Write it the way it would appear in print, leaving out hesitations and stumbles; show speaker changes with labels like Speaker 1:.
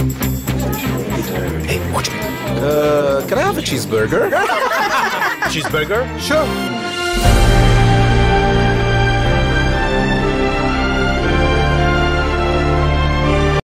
Speaker 1: Hey, watch me. Can I have a cheeseburger?
Speaker 2: Cheeseburger?
Speaker 1: Sure.